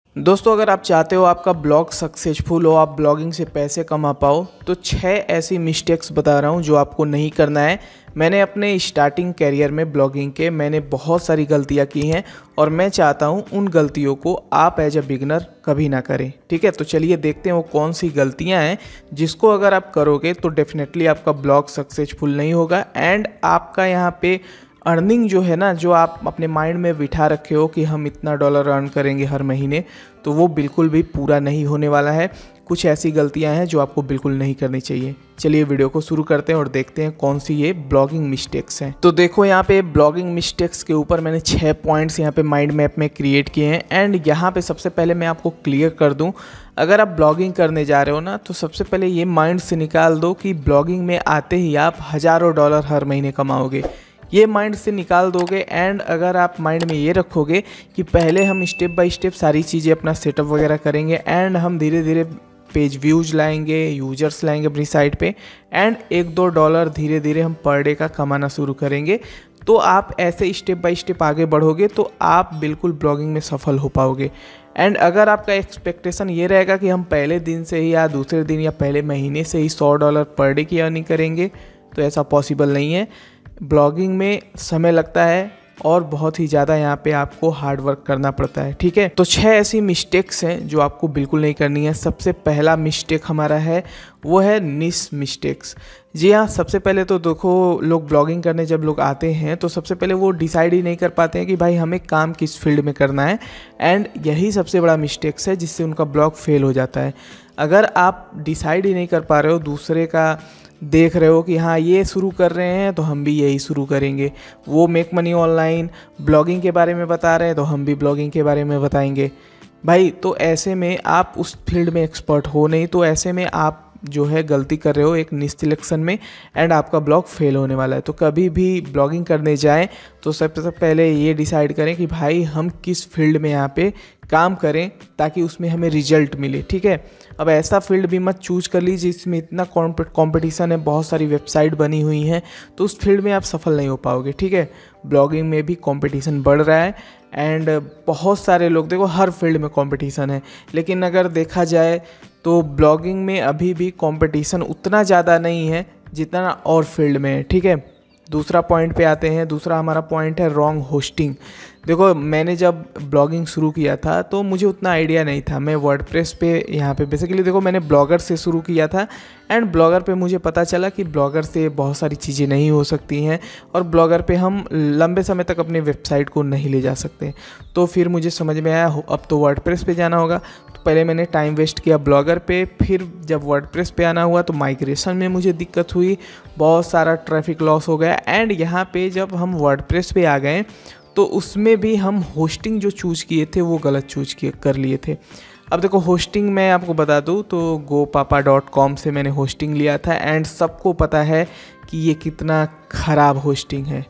दोस्तों, अगर आप चाहते हो आपका ब्लॉग सक्सेसफुल हो, आप ब्लॉगिंग से पैसे कमा पाओ, तो 6 ऐसी मिस्टेक्स बता रहा हूँ जो आपको नहीं करना है। मैंने अपने स्टार्टिंग कैरियर में ब्लॉगिंग के मैंने बहुत सारी गलतियाँ की हैं और मैं चाहता हूँ उन गलतियों को आप एज अ बिगनर कभी ना करें। ठीक है, तो चलिए देखते हैं वो कौन सी गलतियाँ हैं जिसको अगर आप करोगे तो डेफिनेटली आपका ब्लॉग सक्सेसफुल नहीं होगा एंड आपका यहाँ पे अर्निंग जो है ना, जो आप अपने माइंड में बिठा रखे हो कि हम इतना डॉलर अर्न करेंगे हर महीने, तो वो बिल्कुल भी पूरा नहीं होने वाला है। कुछ ऐसी गलतियां हैं जो आपको बिल्कुल नहीं करनी चाहिए। चलिए वीडियो को शुरू करते हैं और देखते हैं कौन सी ये ब्लॉगिंग मिस्टेक्स हैं। तो देखो यहाँ पे ब्लॉगिंग मिस्टेक्स के ऊपर मैंने 6 पॉइंट्स यहाँ पे माइंड मैप में क्रिएट किए हैं एंड यहाँ पे सबसे पहले मैं आपको क्लियर कर दूँ, अगर आप ब्लॉगिंग करने जा रहे हो ना, तो सबसे पहले ये माइंड से निकाल दो कि ब्लॉगिंग में आते ही आप हज़ारों डॉलर हर महीने कमाओगे। ये माइंड से निकाल दोगे एंड अगर आप माइंड में ये रखोगे कि पहले हम स्टेप बाय स्टेप सारी चीज़ें अपना सेटअप वगैरह करेंगे एंड हम धीरे धीरे पेज व्यूज लाएंगे, यूजर्स लाएंगे अपनी साइट पे एंड 1-2 डॉलर धीरे धीरे हम पर डे का कमाना शुरू करेंगे, तो आप ऐसे स्टेप बाय स्टेप आगे बढ़ोगे तो आप बिल्कुल ब्लॉगिंग में सफल हो पाओगे। एंड अगर आपका एक्सपेक्टेशन ये रहेगा कि हम पहले दिन से ही या दूसरे दिन या पहले महीने से ही $100 पर डे की अर्निंग करेंगे, तो ऐसा पॉसिबल नहीं है। ब्लॉगिंग में समय लगता है और बहुत ही ज़्यादा यहाँ पे आपको हार्ड वर्क करना पड़ता है। ठीक है, तो 6 ऐसी मिस्टेक्स हैं जो आपको बिल्कुल नहीं करनी है। सबसे पहला मिस्टेक हमारा है वो है निश मिस्टेक्स। जी हाँ, सबसे पहले तो देखो, लोग ब्लॉगिंग करने जब लोग आते हैं तो सबसे पहले वो डिसाइड ही नहीं कर पाते हैं कि भाई हमें काम किस फील्ड में करना है एंड यही सबसे बड़ा मिस्टेक्स है जिससे उनका ब्लॉग फेल हो जाता है। अगर आप डिसाइड ही नहीं कर पा रहे हो, दूसरे का देख रहे हो कि हाँ ये शुरू कर रहे हैं तो हम भी यही शुरू करेंगे, वो मेक मनी ऑनलाइन ब्लॉगिंग के बारे में बता रहे हैं तो हम भी ब्लॉगिंग के बारे में बताएंगे भाई, तो ऐसे में आप उस फील्ड में एक्सपर्ट हो नहीं, तो ऐसे में आप जो है गलती कर रहे हो एक निश सिलेक्शन में एंड आपका ब्लॉग फेल होने वाला है। तो कभी भी ब्लॉगिंग करने जाएं तो सबसे पहले ये डिसाइड करें कि भाई हम किस फील्ड में यहाँ पे काम करें ताकि उसमें हमें रिजल्ट मिले। ठीक है, अब ऐसा फील्ड भी मत चूज कर लीजिए जिसमें इतना कंपटीशन है, बहुत सारी वेबसाइट बनी हुई हैं, तो उस फील्ड में आप सफल नहीं हो पाओगे। ठीक है, ब्लॉगिंग में भी कंपटीशन बढ़ रहा है एंड बहुत सारे लोग, देखो हर फील्ड में कंपटीशन है, लेकिन अगर देखा जाए तो ब्लॉगिंग में अभी भी कंपटीशन उतना ज़्यादा नहीं है जितना और फील्ड में है। ठीक है, दूसरा पॉइंट पे आते हैं। दूसरा हमारा पॉइंट है रॉन्ग होस्टिंग। देखो, मैंने जब ब्लॉगिंग शुरू किया था तो मुझे उतना आइडिया नहीं था। मैं वर्डप्रेस पे यहाँ पे बेसिकली देखो मैंने ब्लॉगर से शुरू किया था एंड ब्लॉगर पे मुझे पता चला कि ब्लॉगर से बहुत सारी चीज़ें नहीं हो सकती हैं और ब्लॉगर पे हम लंबे समय तक अपने वेबसाइट को नहीं ले जा सकते। तो फिर मुझे समझ में आया अब तो वर्डप्रेस पे जाना होगा। तो पहले मैंने टाइम वेस्ट किया ब्लॉगर पे, फिर जब वर्डप्रेस पे आना हुआ तो माइग्रेशन में मुझे दिक्कत हुई, बहुत सारा ट्रैफिक लॉस हो गया एंड यहाँ पे जब हम वर्डप्रेस पे आ गए तो उसमें भी हम होस्टिंग जो चूज़ किए थे वो गलत चूज़ कर लिए थे। अब देखो, होस्टिंग मैं आपको बता दूँ तो gopapa.com से मैंने होस्टिंग लिया था एंड सबको पता है कि ये कितना ख़राब होस्टिंग है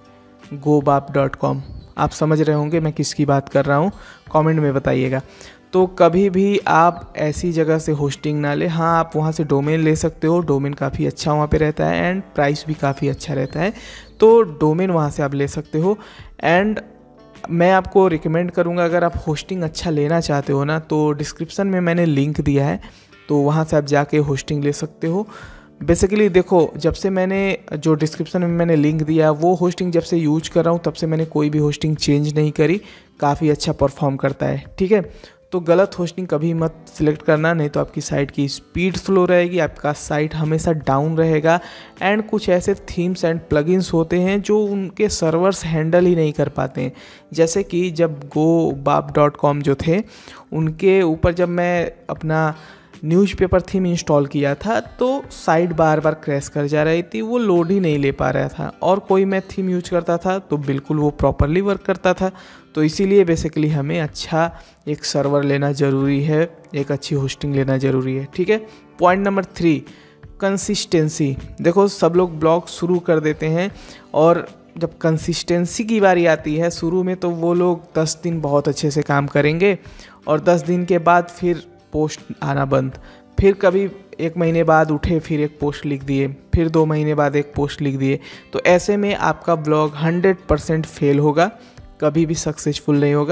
gopapa.com। आप समझ रहे होंगे मैं किसकी बात कर रहा हूँ, कमेंट में बताइएगा। तो कभी भी आप ऐसी जगह से होस्टिंग ना ले। हाँ, आप वहाँ से डोमेन ले सकते हो, डोमेन काफ़ी अच्छा वहाँ पे रहता है एंड प्राइस भी काफ़ी अच्छा रहता है, तो डोमेन वहाँ से आप ले सकते हो। एंड मैं आपको रिकमेंड करूँगा, अगर आप होस्टिंग अच्छा लेना चाहते हो ना, तो डिस्क्रिप्शन में मैंने लिंक दिया है, तो वहाँ से आप जाके होस्टिंग ले सकते हो। बेसिकली देखो, जब से मैंने जो डिस्क्रिप्शन में मैंने लिंक दिया वो होस्टिंग जब से यूज कर रहा हूँ तब से मैंने कोई भी होस्टिंग चेंज नहीं करी, काफ़ी अच्छा परफॉर्म करता है। ठीक है, तो गलत होस्टिंग कभी मत सिलेक्ट करना, नहीं तो आपकी साइट की स्पीड स्लो रहेगी, आपका साइट हमेशा डाउन रहेगा एंड कुछ ऐसे थीम्स एंड प्लगइन्स होते हैं जो उनके सर्वर्स हैंडल ही नहीं कर पाते हैं। जैसे कि जब gopapa.com जो थे उनके ऊपर जब मैं अपना न्यूज़पेपर थीम इंस्टॉल किया था तो साइट बार बार क्रैश कर जा रही थी, वो लोड ही नहीं ले पा रहा था, और कोई मैं थीम यूज करता था तो बिल्कुल वो प्रॉपरली वर्क करता था। तो इसीलिए बेसिकली हमें अच्छा एक सर्वर लेना ज़रूरी है, एक अच्छी होस्टिंग लेना ज़रूरी है। ठीक है, पॉइंट नंबर 3, कंसिस्टेंसी। देखो, सब लोग ब्लॉग शुरू कर देते हैं और जब कंसिस्टेंसी की बारी आती है शुरू में तो वो लोग 10 दिन बहुत अच्छे से काम करेंगे और 10 दिन के बाद फिर पोस्ट आना बंद, फिर कभी 1 महीने बाद उठे फिर एक पोस्ट लिख दिए, फिर 2 महीने बाद एक पोस्ट लिख दिए, तो ऐसे में आपका ब्लॉग 100% फेल होगा, कभी भी सक्सेसफुल नहीं होगा।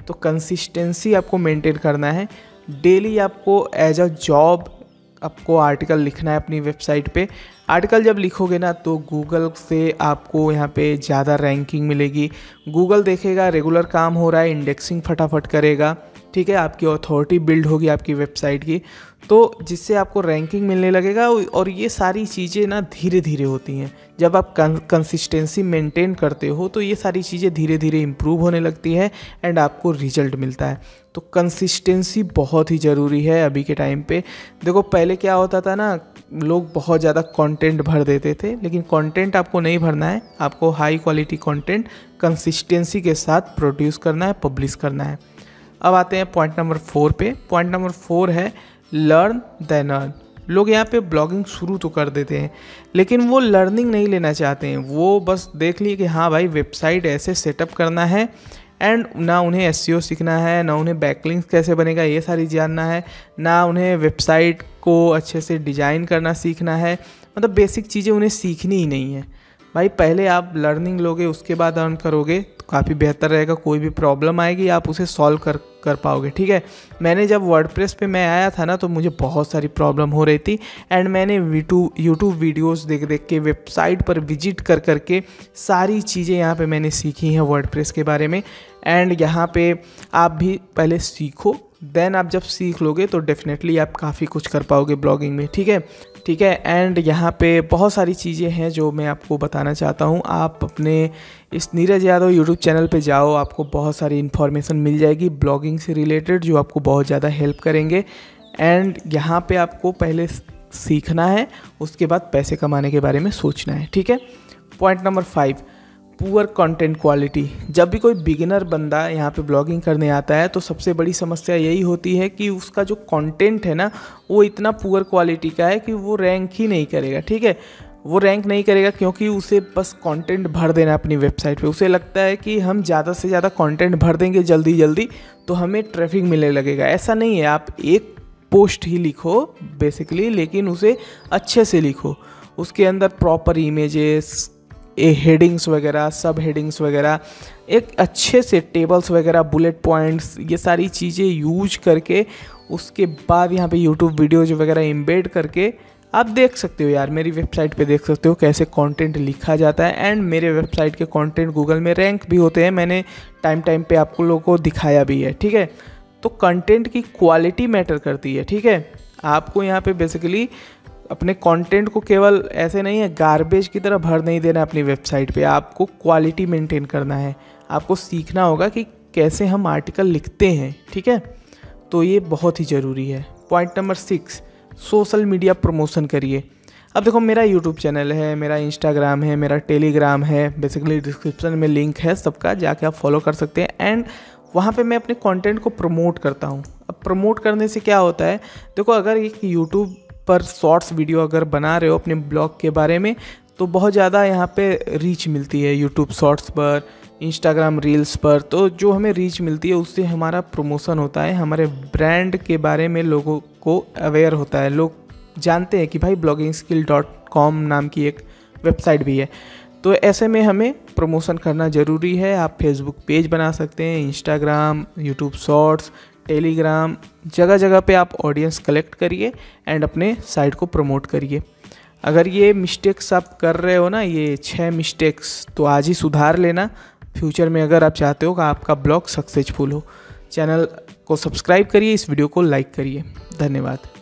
तो कंसिस्टेंसी आपको मेंटेन करना है। डेली आपको एज अ जॉब आपको आर्टिकल लिखना है अपनी वेबसाइट पे। आर्टिकल जब लिखोगे ना तो गूगल से आपको यहाँ पे ज़्यादा रैंकिंग मिलेगी। गूगल देखेगा रेगुलर काम हो रहा है, इंडेक्सिंग फटाफट करेगा, ठीक है, आपकी अथॉरिटी बिल्ड होगी आपकी वेबसाइट की, तो जिससे आपको रैंकिंग मिलने लगेगा। और ये सारी चीज़ें ना धीरे धीरे होती हैं। जब आप कंसिस्टेंसी मेंटेन करते हो तो ये सारी चीज़ें धीरे धीरे इम्प्रूव होने लगती है एंड आपको रिजल्ट मिलता है। तो कंसिस्टेंसी बहुत ही ज़रूरी है अभी के टाइम पे। देखो पहले क्या होता था ना, लोग बहुत ज़्यादा कंटेंट भर देते थे, लेकिन कंटेंट आपको नहीं भरना है, आपको हाई क्वालिटी कंटेंट कंसिस्टेंसी के साथ प्रोड्यूस करना है, पब्लिश करना है। अब आते हैं पॉइंट नंबर 4 पे। पॉइंट नंबर 4 है लर्न देन अर्न। लोग यहाँ पे ब्लॉगिंग शुरू तो कर देते हैं, लेकिन वो लर्निंग नहीं लेना चाहते हैं। वो बस देख लिए कि हाँ भाई वेबसाइट ऐसे सेटअप करना है, एंड ना उन्हें एसईओ सीखना है, ना उन्हें बैकलिंक्स कैसे बनेगा ये सारी जानना है, ना उन्हें वेबसाइट को अच्छे से डिज़ाइन करना सीखना है। मतलब बेसिक चीज़ें उन्हें सीखनी ही नहीं है। भाई पहले आप लर्निंग लोगे उसके बाद अर्न करोगे तो काफ़ी बेहतर रहेगा। कोई भी प्रॉब्लम आएगी आप उसे सॉल्व कर पाओगे, ठीक है। मैंने जब वर्डप्रेस पे मैं आया था ना तो मुझे बहुत सारी प्रॉब्लम हो रही थी, एंड मैंने यूट्यूब वीडियोस देख के वेबसाइट पर विजिट कर के सारी चीज़ें यहाँ पे मैंने सीखी हैं वर्डप्रेस के बारे में। एंड यहाँ पे आप भी पहले सीखो, देन आप जब सीख लोगे तो डेफिनेटली आप काफ़ी कुछ कर पाओगे ब्लॉगिंग में, ठीक है। एंड यहाँ पे बहुत सारी चीज़ें हैं जो मैं आपको बताना चाहता हूँ। आप अपने इस नीरज यादव यूट्यूब चैनल पे जाओ, आपको बहुत सारी इन्फॉर्मेशन मिल जाएगी ब्लॉगिंग से रिलेटेड जो आपको बहुत ज़्यादा हेल्प करेंगे। एंड यहाँ पे आपको पहले सीखना है, उसके बाद पैसे कमाने के बारे में सोचना है, ठीक है। Point number 5, poor content quality. जब भी कोई बिगिनर बंदा यहाँ पे ब्लॉगिंग करने आता है तो सबसे बड़ी समस्या यही होती है कि उसका जो कंटेंट है ना वो इतना पुअर क्वालिटी का है कि वो रैंक ही नहीं करेगा, ठीक है। वो रैंक नहीं करेगा क्योंकि उसे बस कंटेंट भर देना अपनी वेबसाइट पे। उसे लगता है कि हम ज़्यादा से ज़्यादा कंटेंट भर देंगे जल्दी जल्दी तो हमें ट्रैफिक मिलने लगेगा। ऐसा नहीं है, आप एक पोस्ट ही लिखो बेसिकली, लेकिन उसे अच्छे से लिखो, उसके अंदर प्रॉपर इमेजेस, हेडिंग्स वगैरह, सब हेडिंग्स वगैरह, एक अच्छे से टेबल्स वगैरह, बुलेट पॉइंट्स, ये सारी चीज़ें यूज करके उसके बाद यहाँ पे यूट्यूब वीडियोज वगैरह एम्बेड करके आप देख सकते हो। यार मेरी वेबसाइट पे देख सकते हो कैसे कंटेंट लिखा जाता है, एंड मेरे वेबसाइट के कंटेंट गूगल में रैंक भी होते हैं। मैंने टाइम पे आपको लोगों को दिखाया भी है, ठीक है। तो कंटेंट की क्वालिटी मैटर करती है, ठीक है। आपको यहाँ पे बेसिकली अपने कंटेंट को केवल ऐसे नहीं है गार्बेज की तरह भर नहीं देना अपनी वेबसाइट पे, आपको क्वालिटी मेंटेन करना है। आपको सीखना होगा कि कैसे हम आर्टिकल लिखते हैं, ठीक है। तो ये बहुत ही ज़रूरी है। Point number 6, social media promotion करिए। अब देखो मेरा यूट्यूब चैनल है, मेरा इंस्टाग्राम है, मेरा टेलीग्राम है, बेसिकली डिस्क्रिप्शन में लिंक है सबका, जाके आप फॉलो कर सकते हैं। एंड वहाँ पे मैं अपने कंटेंट को प्रमोट करता हूँ। अब प्रमोट करने से क्या होता है, देखो अगर एक यूट्यूब पर शॉर्ट्स वीडियो अगर बना रहे हो अपने ब्लॉग के बारे में तो बहुत ज़्यादा यहाँ पे रीच मिलती है यूट्यूब शॉर्ट्स पर, इंस्टाग्राम रील्स पर। तो जो हमें रीच मिलती है उससे हमारा प्रमोशन होता है, हमारे ब्रांड के बारे में लोगों को अवेयर होता है, लोग जानते हैं कि भाई bloggingskill.com नाम की एक वेबसाइट भी है। तो ऐसे में हमें प्रमोशन करना ज़रूरी है। आप फेसबुक पेज बना सकते हैं, इंस्टाग्राम, यूट्यूब शॉर्ट्स, टेलीग्राम, जगह जगह पे आप ऑडियंस कलेक्ट करिए एंड अपने साइट को प्रमोट करिए। अगर ये मिस्टेक्स आप कर रहे हो ना, ये 6 मिस्टेक्स, तो आज ही सुधार लेना। फ्यूचर में अगर आप चाहते हो कि आपका ब्लॉग सक्सेसफुल हो। चैनल को सब्सक्राइब करिए, इस वीडियो को लाइक करिए। धन्यवाद।